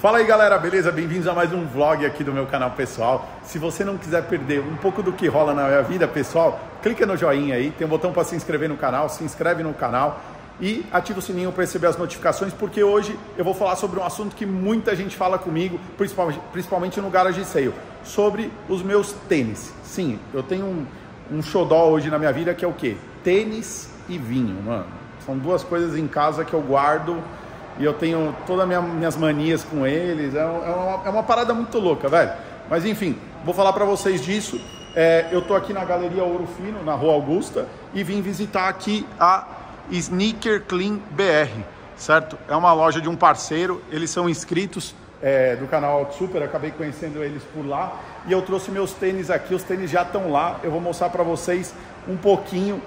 Fala aí galera, beleza? Bem-vindos a mais um vlog aqui do meu canal pessoal. Se você não quiser perder um pouco do que rola na minha vida pessoal, clica no joinha aí, tem um botão para se inscrever no canal, se inscreve no canal e ativa o sininho para receber as notificações, porque hoje eu vou falar sobre um assunto que muita gente fala comigo, principalmente no Garage Sale, sobre os meus tênis. Sim, eu tenho um xodó hoje na minha vida que é o quê? Tênis e vinho, mano. São duas coisas em casa que eu guardo e eu tenho todas as minhas manias com eles. É uma parada muito louca, velho. Mas enfim, vou falar pra vocês disso. Eu tô aqui na Galeria Ouro Fino, na Rua Augusta, e vim visitar aqui a Sneaker Clean BR, certo? É uma loja de um parceiro, eles são inscritos do canal Auto Super, acabei conhecendo eles por lá. E eu trouxe meus tênis aqui, os tênis já estão lá. Eu vou mostrar pra vocês um pouquinho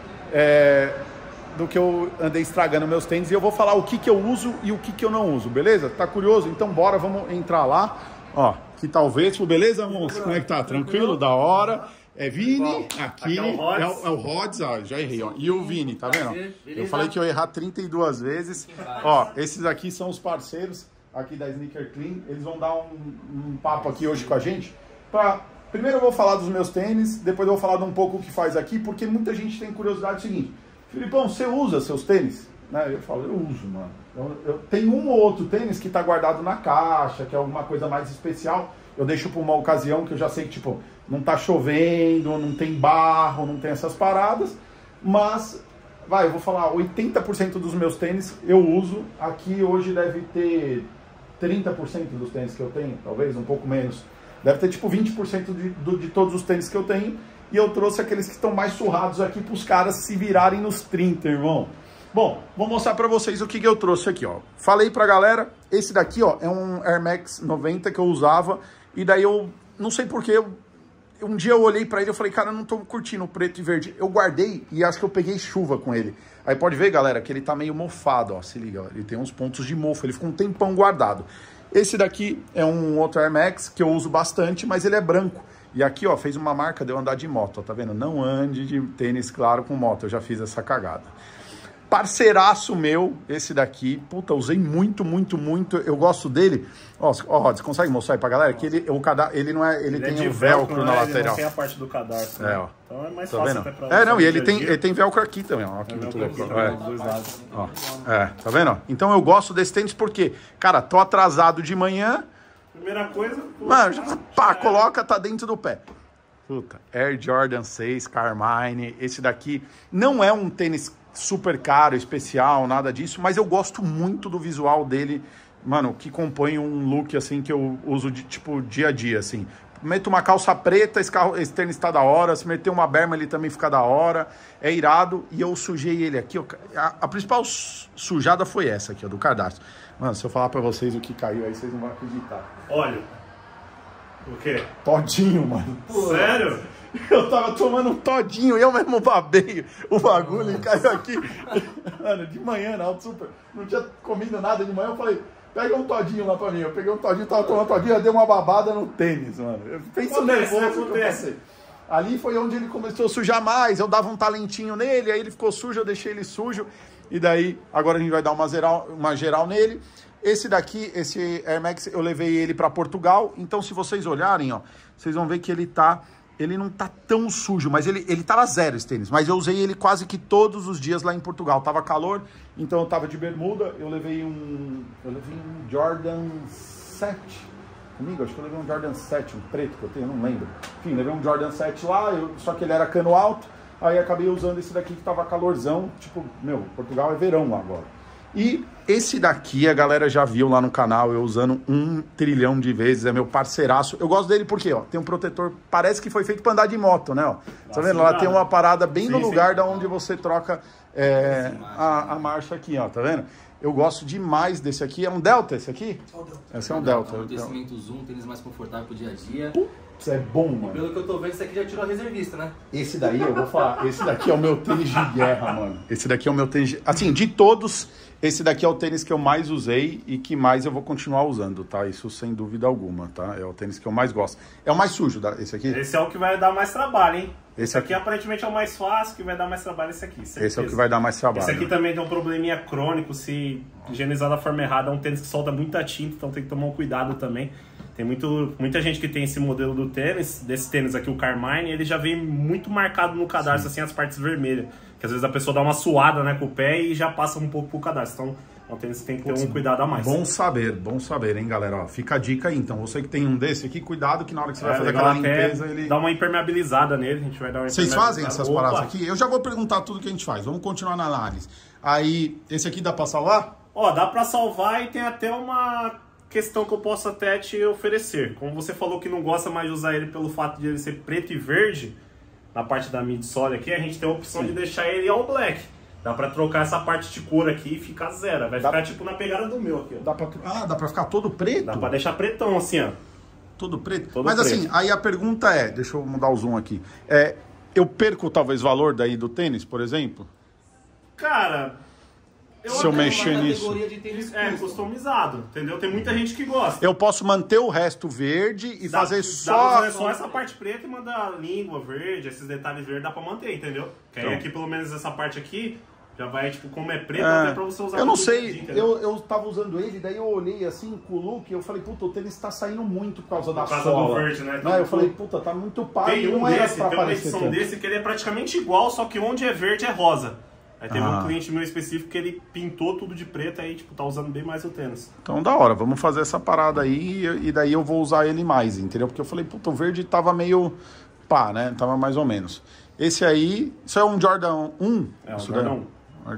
do que eu andei estragando meus tênis, e eu vou falar o que eu uso e o que eu não uso, beleza? Tá curioso? Então bora, vamos entrar lá. Ó, aqui tá o Vespo, beleza, moço? Como é que tá? Tranquilo? Da hora. É Vini, aqui é o Rods, ó, já errei, ó. E o Vini, tá vendo? Eu falei que eu ia errar 32 vezes. Ó, esses aqui são os parceiros aqui da Sneaker Clean. Eles vão dar um papo aqui hoje com a gente. Primeiro eu vou falar dos meus tênis, depois eu vou falar de um pouco o que faz aqui, porque muita gente tem curiosidade do seguinte: Filipão, você usa seus tênis? Né? Eu falo, eu uso, mano. Eu tenho um ou outro tênis que tá guardado na caixa, que é alguma coisa mais especial. Eu deixo para uma ocasião que eu já sei que, tipo, não tá chovendo, não tem barro, não tem essas paradas. Mas, eu vou falar, 80% dos meus tênis eu uso. Aqui hoje deve ter 30% dos tênis que eu tenho, talvez um pouco menos. Deve ter, tipo, 20% de todos os tênis que eu tenho. E eu trouxe aqueles que estão mais surrados aqui para os caras se virarem nos 30, irmão. Bom, vou mostrar para vocês o que eu trouxe aqui, ó. Falei pra galera, esse daqui, ó, é um Air Max 90 que eu usava. E daí eu, não sei porquê, um dia eu olhei pra ele e falei, cara, eu não tô curtindo o preto e verde. Eu guardei e acho que eu peguei chuva com ele. Aí pode ver, galera, que ele tá meio mofado, ó, se liga, ó, ele tem uns pontos de mofo, ele ficou um tempão guardado. Esse daqui é um outro Air Max que eu uso bastante, mas ele é branco. E aqui, ó, fez uma marca de eu andar de moto, ó, tá vendo? Não ande de tênis claro com moto, eu já fiz essa cagada. Parceiraço meu, esse daqui, puta, usei muito, eu gosto dele. Ó, você consegue mostrar aí pra galera? Que ele não é, ele tem um velcro na lateral. Ele não tem a parte do cadarço, né? Ó. Então é mais tá fácil vendo? até pra não, e ele tem velcro aqui também, ó. Aqui muito legal. Dos dois lados. Ó, tá vendo? Então eu gosto desse tênis porque, cara, tô atrasado de manhã. Primeira coisa... Mano, coloca, tá dentro do pé. Puta, Air Jordan 6, Carmine. Esse daqui não é um tênis super caro, especial, nada disso, mas eu gosto muito do visual dele, mano, que compõe um look, assim, que eu uso de, tipo, dia a dia, assim. Meto uma calça preta, esse tênis tá da hora, se meter uma berma ele também fica da hora, é irado, e eu sujei ele aqui, ó, a principal sujada foi essa aqui, ó, do cadarço. Mano, se eu falar pra vocês o que caiu aí, vocês não vão acreditar. Olha. O quê? Todinho, mano. Sério? Eu tava tomando um todinho e eu mesmo babei o bagulho e caiu aqui. Mano, de manhã na Auto Super, não tinha comido nada de manhã, eu falei, pega um todinho lá pra mim. Eu peguei um todinho, tava tomando todinho, eu dei uma babada no tênis, mano. Eu penso nervoso que eu passei. Ali foi onde ele começou a sujar mais, eu dava um talentinho nele, aí ele ficou sujo, eu deixei ele sujo. E daí, agora a gente vai dar uma geral nele. Esse daqui, esse Air Max, eu levei ele para Portugal. Então, se vocês olharem, ó, vocês vão ver que ele não tá tão sujo, mas ele tava zero esse tênis. Mas eu usei ele quase que todos os dias lá em Portugal. Tava calor, então eu tava de bermuda. Eu levei um Jordan 7 comigo. Acho que eu levei um Jordan 7, um preto que eu tenho, não lembro. Enfim, levei um Jordan 7 lá, só que ele era cano alto. Aí acabei usando esse daqui que tava calorzão. Tipo, meu, Portugal é verão lá agora. E esse daqui a galera já viu lá no canal, eu usando 1 trilhão de vezes, é meu parceiraço. Eu gosto dele porque, ó, tem um protetor, parece que foi feito pra andar de moto, né, ó. Tá vendo? Lá tem uma parada bem no lugar da onde você troca a marcha aqui, ó, tá vendo? Eu gosto demais desse aqui. É um Delta esse aqui? Esse é um Delta. É um tecimento Zoom, tênis mais confortável pro dia a dia. Isso é bom, mano. Pelo que eu tô vendo, esse aqui já tirou a reservista, né? Esse daí, eu vou falar, esse daqui é o meu tênis de guerra, mano. Esse daqui é o meu tênis de... Assim, de todos, Esse daqui é o tênis que eu mais usei e que mais eu vou continuar usando, tá? Isso sem dúvida alguma, tá? É o tênis que eu mais gosto. É o mais sujo, esse aqui? Esse é o que vai dar mais trabalho, hein? Esse aqui aparentemente é o mais fácil, que vai dar mais trabalho esse aqui. Certeza. Esse é o que vai dar mais trabalho. Esse aqui também tem um probleminha crônico, se higienizar da forma errada. É um tênis que solta muita tinta, então tem que tomar um cuidado também. Tem muita gente que tem esse modelo do tênis, desse tênis aqui, o Carmine, ele já vem muito marcado no cadarço, assim, as partes vermelhas. Que às vezes a pessoa dá uma suada, né, com o pé e já passa um pouco pro cadarço. Então, é um tênis que tem que ter um cuidado a mais. Bom saber, hein, galera? Ó, fica a dica aí. Então, você que tem um desse aqui, cuidado que na hora que você vai fazer aquela limpeza, ele... Dá uma impermeabilizada nele, a gente vai dar uma Vocês fazem essas paradas aqui? Eu já vou perguntar tudo que a gente faz. Vamos continuar na análise. Aí, esse aqui dá pra salvar? Ó, dá pra salvar e tem até uma questão que eu posso até te oferecer. Como você falou que não gosta mais de usar ele pelo fato de ele ser preto e verde, na parte da midsole aqui, a gente tem a opção de deixar ele all black. Dá pra trocar essa parte de cor aqui e ficar zero. Vai ficar tipo na pegada do meu aqui, ó. Dá pra ficar todo preto? Dá pra deixar pretão assim, ó. Todo preto? Todo Mas preto. assim, aí a pergunta é, deixa eu mudar o zoom aqui. Eu perco talvez valor daí do tênis, por exemplo? Cara, se eu mexer nisso. De tênis customizado, entendeu? Tem muita gente que gosta. Eu posso manter o resto verde e fazer só essa parte preta e mandar a língua verde, esses detalhes verdes dá pra manter, entendeu? Que aí aqui, pelo menos essa parte aqui, já vai, tipo, como é preto, até pra você usar. Eu não sei, eu tava usando ele, daí eu olhei assim com o look e eu falei, puta, o tênis tá saindo muito por causa da sola. Do verde, né? Eu falei, puta, tá muito pai. Tem um desse, tem uma edição desse que ele é praticamente igual, só que onde é verde é rosa. Aí teve um cliente meu específico que ele pintou tudo de preto, aí tipo, tá usando bem mais o tênis. Então da hora, vamos fazer essa parada aí e daí eu vou usar ele mais, entendeu? Porque eu falei, puta, o verde tava meio pá, né? Tava mais ou menos. Esse aí, isso é um Jordan 1? É um Jordan 1.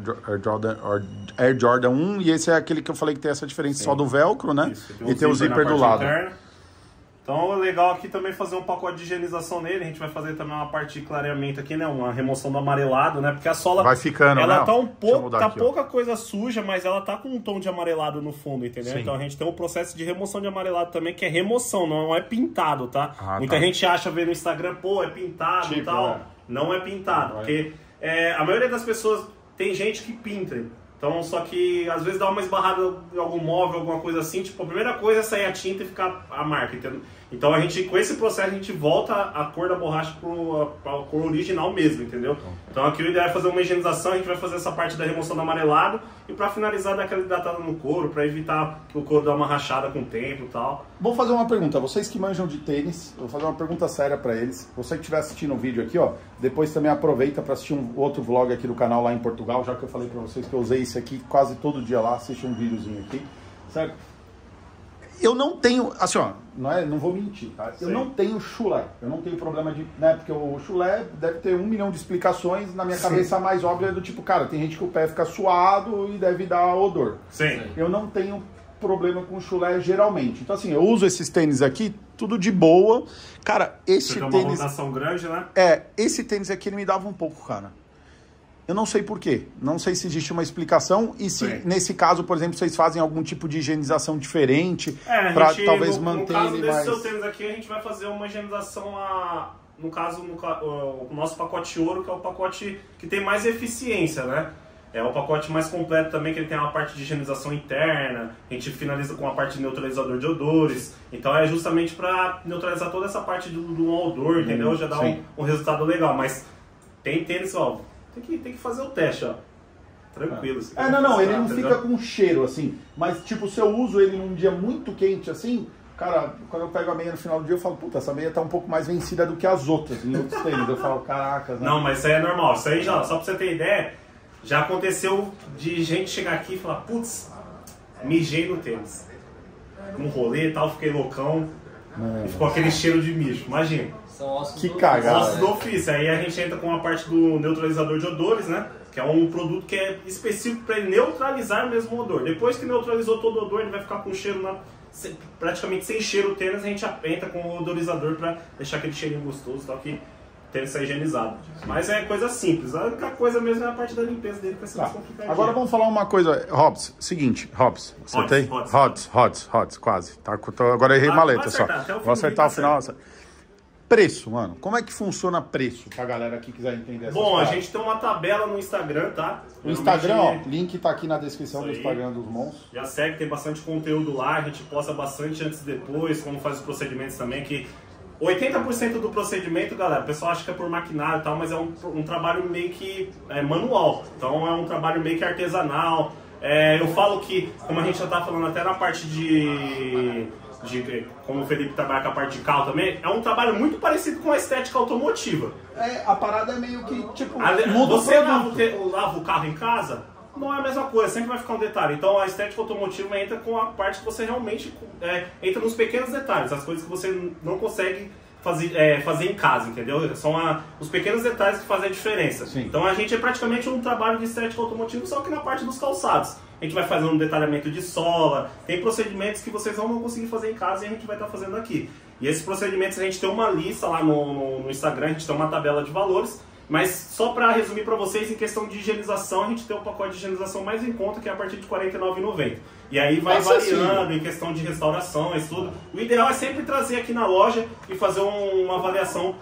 Air Jordan 1, e esse é aquele que eu falei que tem essa diferença só do velcro, né? Isso, e tem o zíper do lado. Interna. Então é legal aqui também fazer um pacote de higienização nele. A gente vai fazer também uma parte de clareamento aqui, né? Uma remoção do amarelado, né? Porque a sola vai ficando, ela né? tá um pouco, tá aqui, pouca coisa suja, mas ela tá com um tom de amarelado no fundo, entendeu? Sim. Então a gente tem um processo de remoção de amarelado também, que é remoção, não é pintado, tá? Muita tá. gente acha, vê no Instagram, pô, é pintado e tal. Não é pintado, porque a maioria das pessoas tem gente que pinta. Então, só que às vezes dá uma esbarrada em algum móvel, alguma coisa assim, tipo, a primeira coisa é sair a tinta e ficar a marca, entendeu? Então a gente, com esse processo, a gente volta a cor da borracha pra cor original mesmo, entendeu? Então aqui o ideal é fazer uma higienização, a gente vai fazer essa parte da remoção do amarelado e pra finalizar dar aquela hidratada no couro, pra evitar que o couro dê uma rachada com o tempo e tal. Vou fazer uma pergunta, vocês que manjam de tênis, eu vou fazer uma pergunta séria pra eles. Você que estiver assistindo o vídeo aqui, ó, depois também aproveita pra assistir um outro vlog aqui do canal lá em Portugal, já que eu falei pra vocês que eu usei esse aqui quase todo dia lá, assiste um videozinho aqui, certo? Eu não tenho, assim, ó, não vou mentir, tá? Eu não tenho chulé, eu não tenho problema de, né, porque o chulé deve ter 1 milhão de explicações, na minha cabeça a mais óbvia é do tipo, cara, tem gente que o pé fica suado e deve dar odor. Sim. Eu não tenho problema com chulé geralmente, então assim, eu uso esses tênis aqui, tudo de boa, cara, esse tênis... Tem uma rotação grande, né? Esse tênis aqui ele me dava um pouco, cara. Eu não sei porquê, não sei se existe uma explicação e se nesse caso, por exemplo, vocês fazem algum tipo de higienização diferente para talvez manter ele mais... No caso desse seu tênis aqui, a gente vai fazer uma higienização, no caso, o nosso pacote ouro, que é o pacote que tem mais eficiência, né? É o pacote mais completo também, que ele tem uma parte de higienização interna, a gente finaliza com a parte de neutralizador de odores, então é justamente para neutralizar toda essa parte do odor, entendeu? Já dá um resultado legal, mas tem tênis, ó... Tem que fazer o teste, ó. Tranquilo. Ele não fica com cheiro, assim. Mas, tipo, se eu uso ele num dia muito quente, assim, cara, quando eu pego a meia no final do dia, eu falo, puta, essa meia tá um pouco mais vencida do que as outras, em outros tênis. Eu falo, caracas, né? Não, mas isso aí é normal. Isso aí, já, só pra você ter ideia, já aconteceu de gente chegar aqui e falar, putz, mijei no tênis. Um rolê e tal, fiquei loucão. E ficou aquele cheiro de mijo, imagina. São ossos que cagada. Ossos do ofício. Aí a gente entra com a parte do neutralizador de odores, né? Que é um produto que é específico para neutralizar mesmo o odor. Depois que neutralizou todo o odor, ele vai ficar com cheiro praticamente sem cheiro o tênis, a gente entra com o odorizador para deixar aquele cheirinho gostoso, tal, que o tênis sai higienizado. Mas é coisa simples. A única coisa mesmo é a parte da limpeza dele, que vai ser mais complicadinha. Agora vamos falar uma coisa, Hobbs, seguinte, Hobbs, você tem? Hobbs, quase, tá? Agora errei uma letra só. Vou acertar o final. Preço, mano. Como é que funciona preço pra galera que quiser entender essa Bom, a gente tem uma tabela no Instagram, tá? O Instagram, ó, link tá aqui na descrição do Instagram dos monstros. Já segue, tem bastante conteúdo lá, a gente posta bastante antes e depois, como faz os procedimentos também, que 80% do procedimento, galera, o pessoal acha que é por maquinário e tal, mas é um trabalho meio que manual. Então é um trabalho meio que artesanal. Eu falo que, como a gente já tá falando até na parte como o Felipe trabalha com a parte de carro também, é um trabalho muito parecido com a estética automotiva. A parada é meio que, tipo, você lava o carro em casa, não é a mesma coisa, sempre vai ficar um detalhe. Então a estética automotiva entra com a parte que você realmente entra nos pequenos detalhes, as coisas que você não consegue fazer em casa, entendeu? São os pequenos detalhes que fazem a diferença. Sim. Então a gente é praticamente um trabalho de estética automotiva, só que na parte dos calçados. A gente vai fazer um detalhamento de sola, tem procedimentos que vocês não vão conseguir fazer em casa e a gente vai estar fazendo aqui. E esses procedimentos a gente tem uma lista lá no Instagram, a gente tem uma tabela de valores, mas só para resumir para vocês, em questão de higienização, a gente tem um pacote de higienização mais em conta, que é a partir de R$ 49,90. E aí vai variando em questão de restauração e tudo. O ideal é sempre trazer aqui na loja e fazer uma avaliação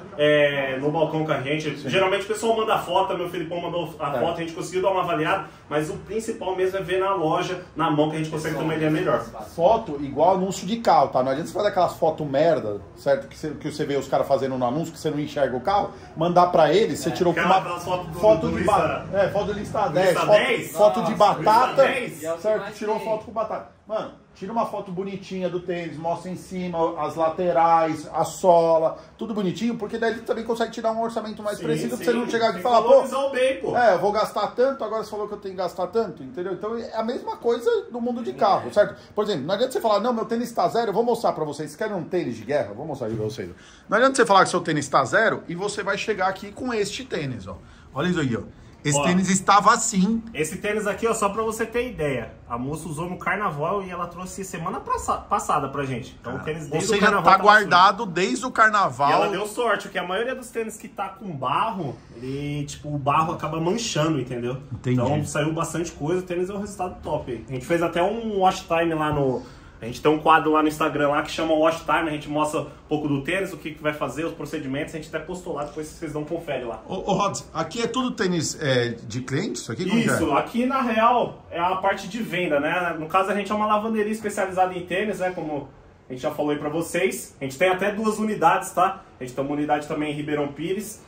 no balcão com a gente. Sim. Geralmente o pessoal manda a foto, meu Filipão mandou a foto, a gente conseguiu dar uma avaliada, mas o principal mesmo é ver na loja, na mão, que a gente consegue ter uma ideia melhor. Foto igual anúncio de carro, tá? Não adianta você fazer aquelas fotos merda, certo? Que você vê os caras fazendo no anúncio, que você não enxerga o carro, mandar pra eles, você tirou com uma foto de batata. Foto de lista 10. Foto de batata, certo? Tirou foto com batata. Mano, tira uma foto bonitinha do tênis, mostra em cima as laterais, a sola, tudo bonitinho, porque daí ele também consegue tirar um orçamento mais preciso pra você não chegar aqui e falar, pô, eu vou gastar tanto, agora você falou que eu tenho que gastar tanto, entendeu? Então é a mesma coisa no mundo de carro, certo? Por exemplo, não adianta você falar, não, meu tênis tá zero, eu vou mostrar pra vocês, vocês querem um tênis de guerra? Vou mostrar aí pra vocês. Não adianta você falar que seu tênis tá zero e você vai chegar aqui com este tênis, ó. Olha isso aí, ó. Esse tênis estava assim. Esse tênis aqui, ó, só pra você ter ideia. A moça usou no carnaval e ela trouxe semana passada pra gente. Então o tênis desde o carnaval já tá guardado desde o carnaval. E ela deu sorte, porque a maioria dos tênis que tá com barro, ele, tipo, o barro acaba manchando, entendeu? Entendi. Então saiu bastante coisa, o tênis é um resultado top. A gente fez até um watch time lá no... A gente tem um quadro lá no Instagram lá que chama Watch Time, a gente mostra um pouco do tênis, o que vai fazer, os procedimentos, a gente até postou lá, depois vocês dão um confere lá. Ô Rods, aqui é tudo tênis de cliente, isso aqui? Como isso, aqui na real é a parte de venda, né? No caso a gente é uma lavanderia especializada em tênis, né? Como a gente já falou aí pra vocês. A gente tem até 2 unidades, tá? A gente tem uma unidade também em Ribeirão Pires,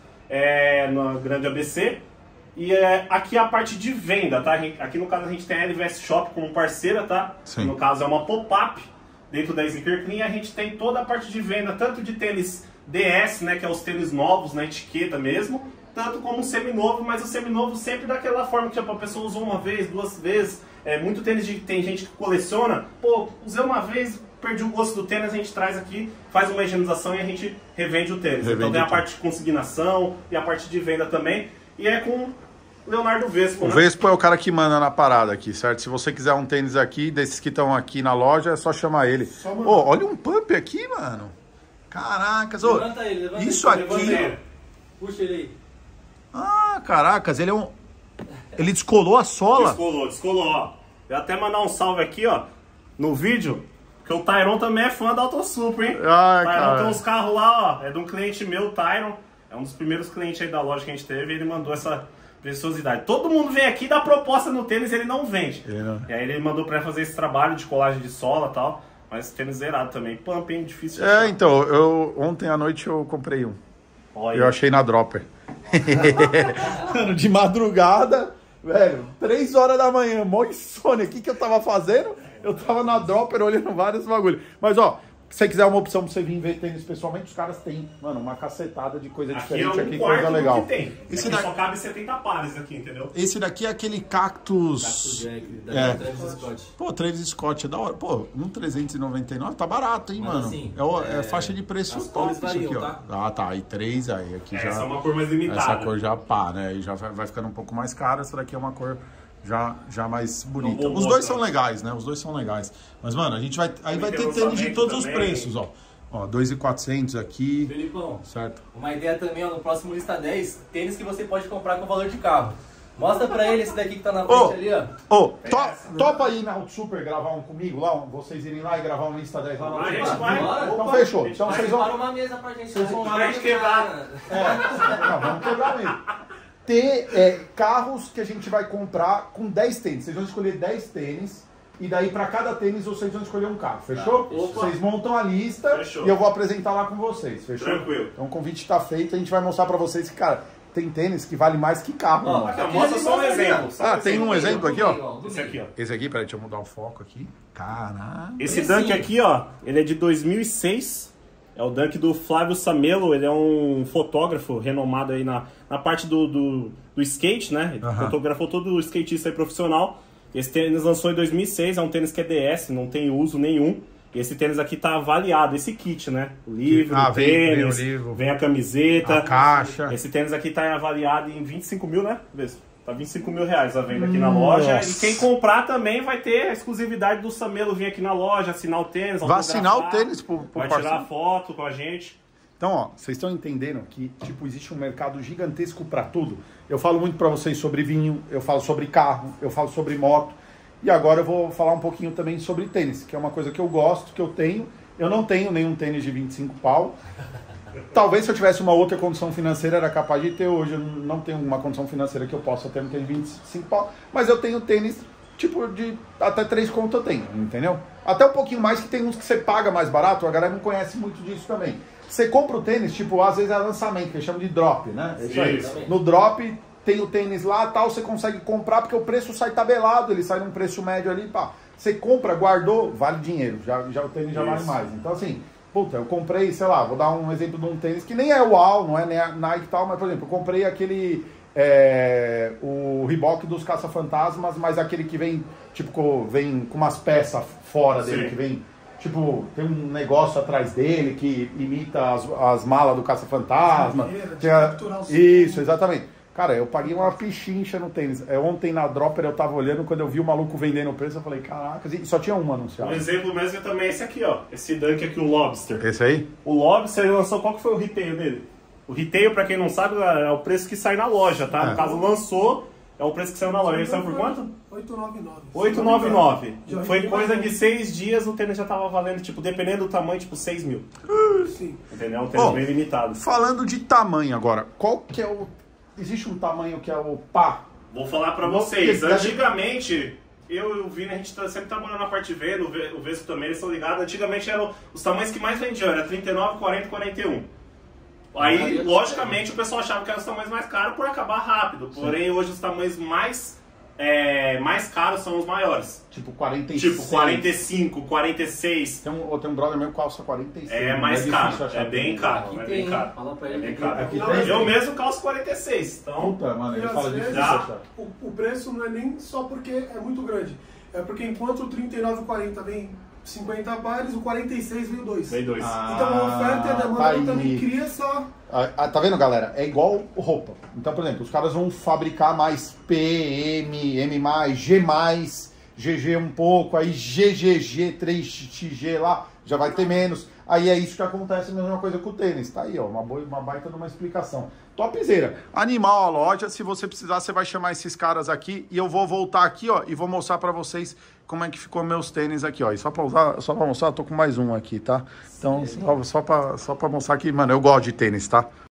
no Grande ABC. E aqui é a parte de venda, tá? Aqui no caso a gente tem a LVS Shop como parceira, tá? Sim. No caso é uma pop-up dentro da Sneaker Clean. A gente tem toda a parte de venda, tanto de tênis DS, né? Que é os tênis novos, na etiqueta mesmo, tanto como o seminovo, mas o seminovo sempre daquela forma que a pessoa usou uma vez, 2 vezes. Muito tênis tem gente que coleciona, pô, usei uma vez, perdi o gosto do tênis, a gente traz aqui, faz uma higienização e a gente revende o tênis. Então tem a parte de consignação e a parte de venda também. E é com Leonardo Vespo. O Vespo é o cara que manda na parada aqui, certo? Se você quiser um tênis aqui, desses que estão aqui na loja, é só chamar ele. Olha um pump aqui, mano. Caracas. Levanta ele, levanta isso ele. Aqui. Levanta ele. Puxa ele aí. Ah, caracas, ele ele descolou a sola. Descolou, ó. Eu até mandar um salve aqui, ó, no vídeo, porque o Tyron também é fã da AutoSuper, hein? Ai, Tyron cara. tem uns carros lá, ó, é de um cliente meu, o Tyron. É um dos primeiros clientes aí da loja que a gente teve e ele mandou essa preciosidade. Todo mundo vem aqui e dá proposta no tênis, ele não vende. E aí ele mandou pra fazer esse trabalho de colagem de sola e tal. Mas tênis zerado também. Pump, hein? Difícil de achar. Então, ontem à noite eu comprei um. Olha. Eu achei na Dropper. Mano, de madrugada, velho, 3 horas da manhã, mó insônia. O que eu tava fazendo? Eu tava na Dropper olhando vários bagulhos. Mas, ó, se você quiser uma opção pra você vir ver tênis pessoalmente, os caras têm, mano, uma cacetada de coisa diferente aqui, coisa legal. Que tem. Esse daqui só cabe 70 pares aqui, entendeu? Esse daqui é aquele Cactus Jack, da Travis Scott. Pô, Travis Scott é da hora. Pô, 1,399 tá barato, hein, mas mano? Assim, é faixa de preço top isso aqui, ó. Tá? Ah, tá. Aí 3, aí aqui já... Essa é uma cor mais limitada. Essa cor já pá, né? Aí já vai ficando um pouco mais cara. Essa daqui é uma cor já mais bonita. Os dois são legais, né? Os dois são legais. Mas, mano, a gente vai... Aí vai ter tênis de todos os preços, ó. Ó, 2.400 aqui. Felipão, certo? Uma ideia também, ó, no próximo Lista 10, tênis que você pode comprar com valor de carro. Mostra pra ele esse daqui que tá na frente ali, ó. Topa aí na Super gravar um comigo lá, vocês irem lá e gravar um Insta 10 lá na A gente vai. Então fechou. Então vocês vão. Para uma mesa pra gente. Vocês vão lá. Vai quebrar. Não, vamos quebrar mesmo. Ter carros que a gente vai comprar com 10 tênis. Vocês vão escolher 10 tênis. E daí, para cada tênis, vocês vão escolher um carro. Fechou? Vocês montam a lista. Fechou. E eu vou apresentar lá com vocês. Fechou? Tranquilo. Então o convite está feito. A gente vai mostrar para vocês que, cara, tem tênis que vale mais que carro. Mostra só um exemplo. Tem um exemplo aqui, ó. Esse aqui, ó. Esse aqui, peraí, deixa eu mudar o foco aqui. Caralho. Esse Dunk aqui, ó, ele é de 2006. É o Dunk do Flávio Samelo. Ele é um fotógrafo renomado aí na parte do skate, né? Ele fotografou todo o skatista aí profissional. Esse tênis lançou em 2006, é um tênis que é DS, não tem uso nenhum. E esse tênis aqui tá avaliado, esse kit, né? O livro, o tênis, vem a camiseta. A caixa. Esse tênis aqui tá avaliado em 25 mil, né? Tá 25 mil reais a venda aqui na loja. E quem comprar também vai ter a exclusividade do Samelo vir aqui na loja, assinar o tênis. Vai assinar o tênis pro vai tirar foto com a gente. Então, ó, vocês estão entendendo que, tipo, existe um mercado gigantesco para tudo. Eu falo muito para vocês sobre vinho, eu falo sobre carro, eu falo sobre moto. E agora eu vou falar um pouquinho também sobre tênis, que é uma coisa que eu gosto, que eu tenho. Eu não tenho nenhum tênis de 25 pau. Talvez se eu tivesse uma outra condição financeira era capaz de ter. Hoje eu não tenho uma condição financeira que eu possa ter um tênis de 25 pau. Mas eu tenho tênis, tipo, de até 3 conto eu tenho, entendeu? Até um pouquinho mais, que tem uns que você paga mais barato, a galera não conhece muito disso também. Você compra o tênis, tipo, às vezes é lançamento, que eles chamam de drop, né? É isso aí. No drop tem o tênis lá, tal, você consegue comprar porque o preço sai tabelado, ele sai num preço médio ali, pá. Você compra, guardou, vale dinheiro, já o tênis já vale mais. Então assim, puta, eu comprei, sei lá, vou dar um exemplo de um tênis que nem é uau, não é nem a Nike e tal, mas por exemplo, eu comprei aquele, o Reebok dos Caça-Fantasmas, mas aquele que vem, tipo, vem com umas peças fora dele, que vem... Tipo, tem um negócio atrás dele que imita as malas do Caça-Fantasma. Isso, exatamente. Cara, eu paguei uma pichincha no tênis. Ontem na Dropper eu tava olhando, quando eu vi o maluco vendendo o preço, eu falei, caraca, e só tinha uma anunciada. Um exemplo mesmo é também esse aqui, ó. Esse Dunk aqui, o Lobster. Esse aí? O Lobster, ele lançou, qual que foi o retail dele? O retail, pra quem não sabe, é o preço que sai na loja, tá? No caso, lançou, é o preço que saiu na loja. Ele saiu por quanto? 899. Foi coisa de 6 dias, o tênis já tava valendo, tipo, dependendo do tamanho, tipo, 6 mil. Sim. Entendeu? Um tênis bem limitado. Falando de tamanho agora, qual que é o... Existe um tamanho que é o pá? Vou falar pra vocês. Antigamente, eu e o Vini, a gente sempre trabalhando na parte V, o Vesco também, eles estão ligados. Antigamente eram os tamanhos que mais vendiam, era 39, 40 e 41. Aí, logicamente, o pessoal achava que eram os tamanhos mais caros por acabar rápido. Porém, hoje os tamanhos mais caros são os maiores. Tipo 46. Tipo 45, 46. Tem um brother meu que calça 46. É mais caro, é bem caro. É bem caro. Fala pra ele. É bem caro. Eu mesmo calço 46. Então... Puta, mano, ele E fala às disso. vezes, o preço não é nem só porque é muito grande. É porque enquanto o 39,40 vem 50 pares, o 46 veio 2. Veio 2. Então a oferta e a demanda também cria só... Tá vendo, galera? É igual roupa. Então, por exemplo, os caras vão fabricar mais P, M, M+, G+, GG um pouco, aí GGG, 3XG lá, já vai ter menos. Aí é isso que acontece, a mesma coisa com o tênis. Tá aí, ó, uma baita de uma explicação. Topzera. Animal a loja, se você precisar, você vai chamar esses caras aqui e eu vou voltar aqui, ó, e vou mostrar pra vocês como é que ficou meus tênis aqui, ó. E só pra mostrar, eu tô com mais um aqui, tá? Então, só pra mostrar que, mano, eu gosto de tênis, tá?